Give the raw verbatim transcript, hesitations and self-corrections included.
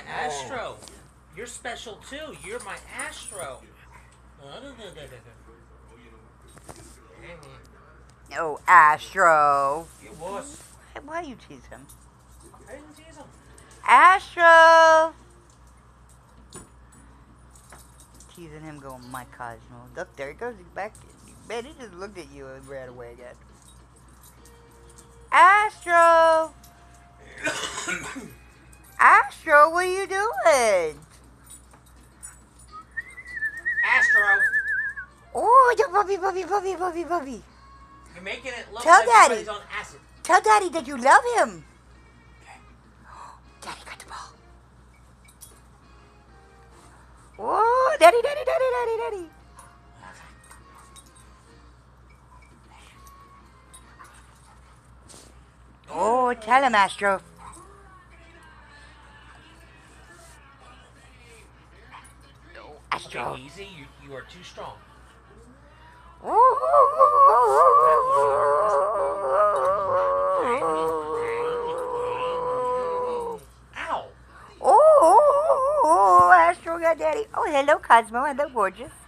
Astro, you're special too. You're my Astro. Oh, Astro. You wuss. Why, why you tease him? I didn't tease him. Astro! Teasing him going, my Cosmo. Look, there he goes. He's back. Man, he just looked at you and ran away again. Astro! Astro, what are you doing? Astro, Oh, you puppy, puppy, puppy, puppy, puppy. you're making it look Tell like Daddy. somebody's on acid. Tell Daddy that you love him. Okay. Daddy got the ball. Oh, Daddy, Daddy, Daddy, Daddy, Daddy. Oh, tell him, Astro. Astro. Okay, easy. You, you are too strong. Ow. Oh, Astro got Daddy. Oh, hello, Cosmo. Hello, gorgeous.